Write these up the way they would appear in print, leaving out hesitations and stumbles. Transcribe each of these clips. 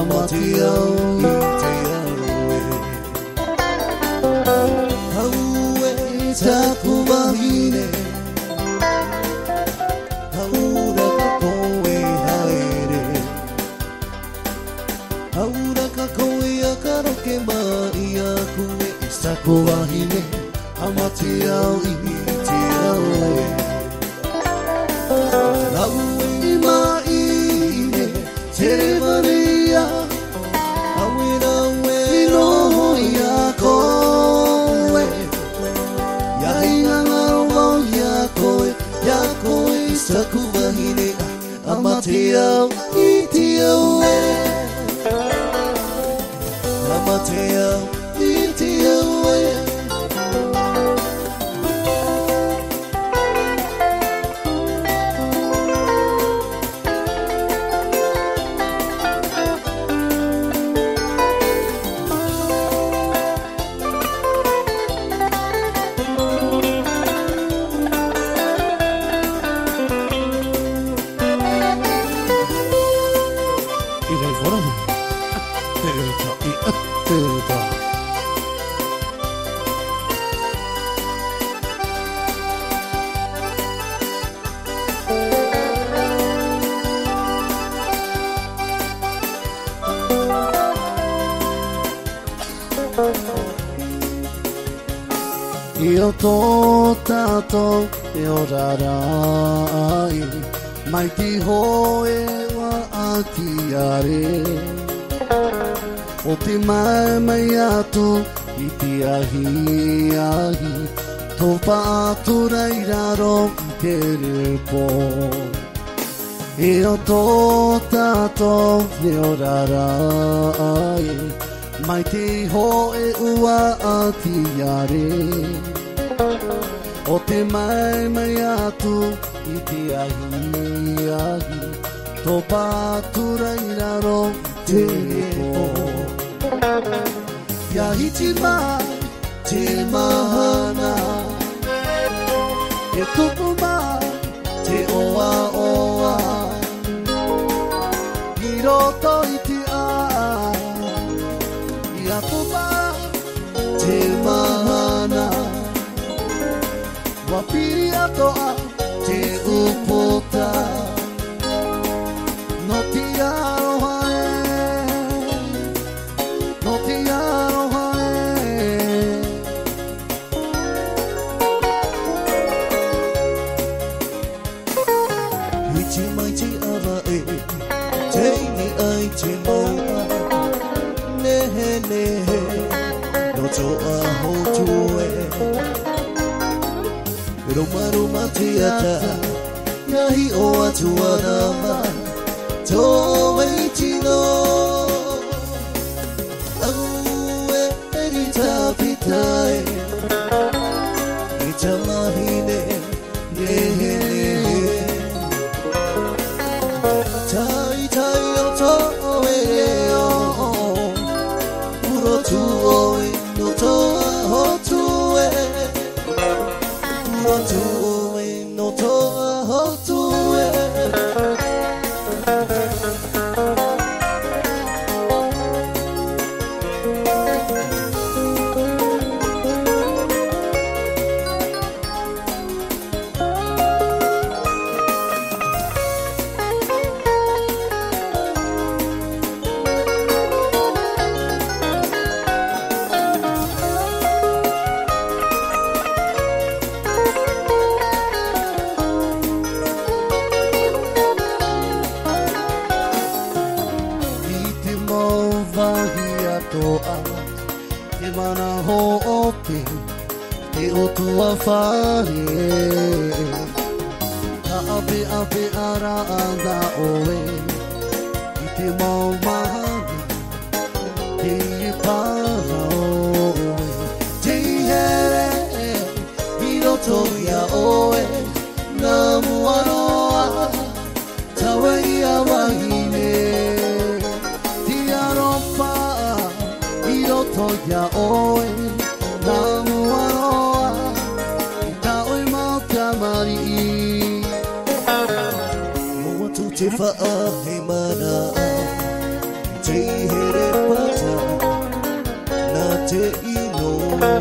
Amateo iteawe Haue takubahine Haura kakoe haere Haura kakoe akaroke mai akue Takubahine Amateo iteawe Haue maine Tere Maria Awira wero yakoe Yaina ngaro yakoe Sakubahine Amateo iteawe Amateo iteawe Io tato io rarai mai ti hoe wa atiare o te mai atu I te ahi tō pāturai raro I te repo E o tō tātō reo rarai Mai te hoe ua atiare O te mai atu I te ahi Tō pāturai raro te repo Ia hiti mai te mahana E tupu mai te oa I roto I te ai Ia tupu te mahana Wapiri atoa te upota No te aroha No te aroha Hiti mai te awa Te ni ai te maua Nehe No toa hotue Roma te ata Nahi o atu anama Tō weitino Aue eri tapitai I tamahine Nehe Tai o tō reo Uro tu oi no toa hotue Uro tu oi no toa hotue Te mana ho ope Te o tua whare Ka ape ara anda oe I te mau mahana Te I para oe Te here I roto ia oe Nā muaroa Tawa ia wahine Te aropa Toya oe, nā muaroa, tā oe mau tamari. Mo atu te wha he mana, te te ino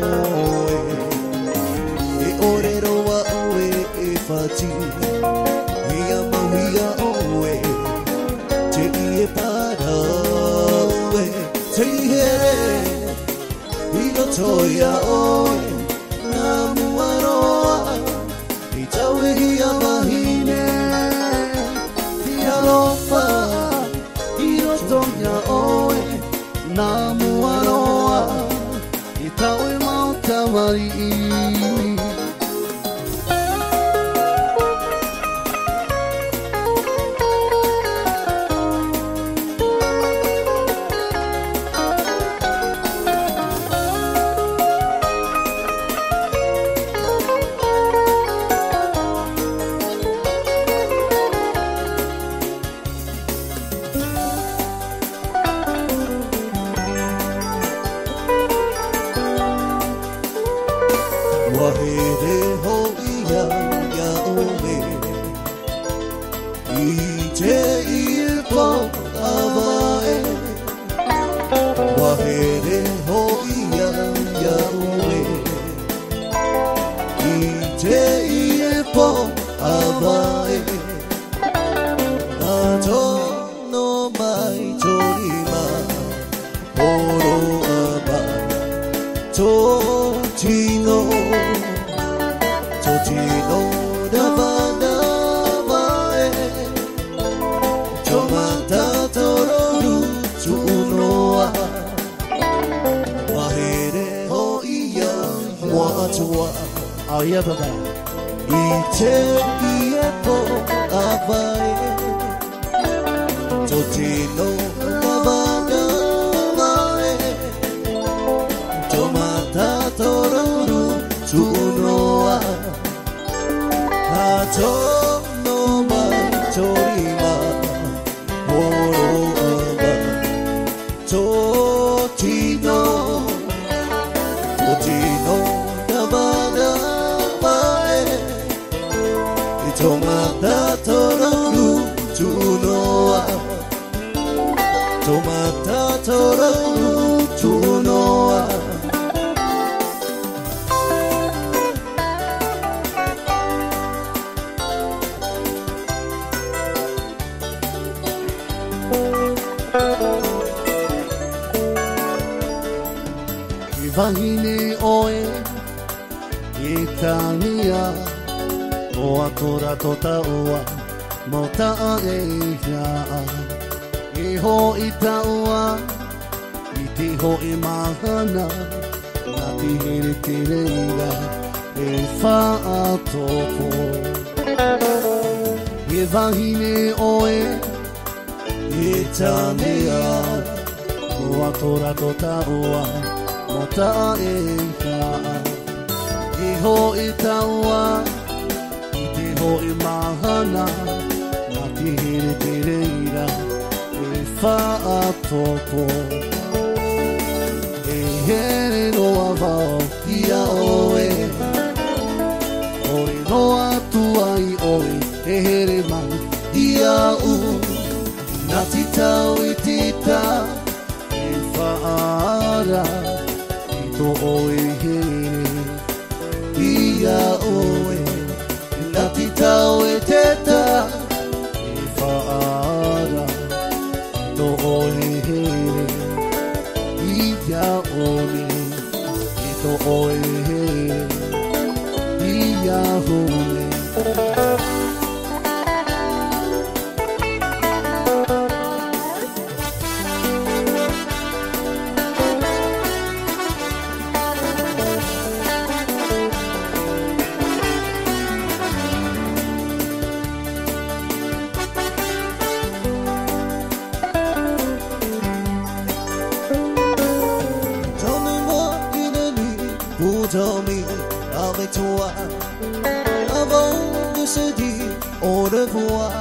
e orero wa oe e fati ia mahia oe te ie para oe te here ilo toia oe na muaroa i taue ia mahine ia lofa ilo toia oe na muaroa i taue mauta mari Wahere ho ia ia ome I te ilpo avae Wahere ho ia ia ome I te ilpo avae Ato no mai torima Oro avae Totino Totino davana vae Tomata tororu tunoa Wahere ho ia moatua Aia baba I te iepo avae Totino davana vae Tomata tororu tunoa Hato no mai torima Oro aba Totino Totino Nabana Mae Tomata tororu tunoa Tomata tororu tunoa Vahine oe I tania O atora tota oa Mo taa e hia I ho I taua I ti ho I mahana Na ti here te reira E wha atopo I vahine oe I tania O atora tota oa Mota e ka I ho I taua I te ho I mahana Na ti here te reira E wha atopo E here noa vau Ia oe Oi noa tua I oe E here mai Ia u Na ti tau I tita E whaara To oe here Ia oe Nati tau e teta E whaara To oe here Ia oe To oe here Ia oe Tell me, I'll make toi avant de se dire au revoir.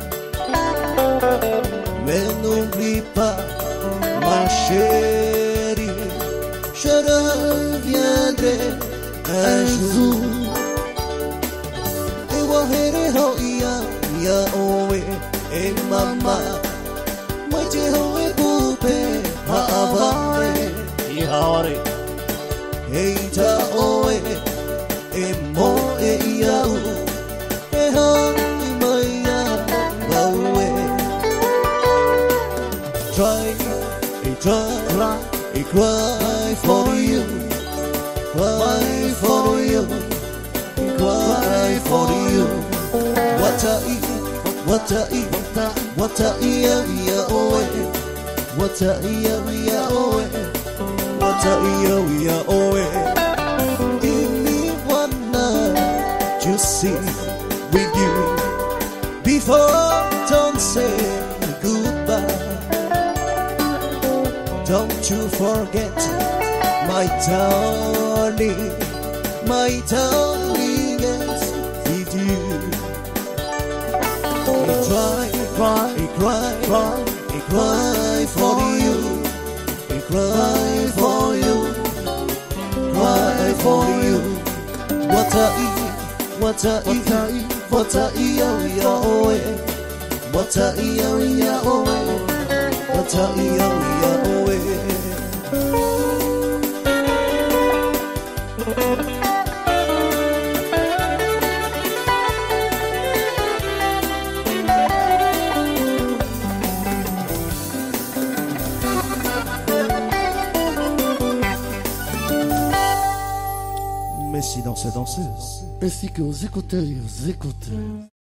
Mais n'oublie pas, ma chérie, je reviendrai un jour. Et wahere ho ia ia oe e mama, moi te ho e pupe ha avae. Aore Eita oe E mo e iau E hoi mai a waue Try, cry for you Cry for you Cry for you Watai ia ia oe Watai ia oe Watai ia oe Give me one night to sit with you Before don't say goodbye Don't you forget my darling yes, with you cry for you cry for you cry for you Watai ia ia oe Watai ia ia oe Watai ia ia oe Mais si danser danseuse ainsi que aux écouteurs et aux écouteurs.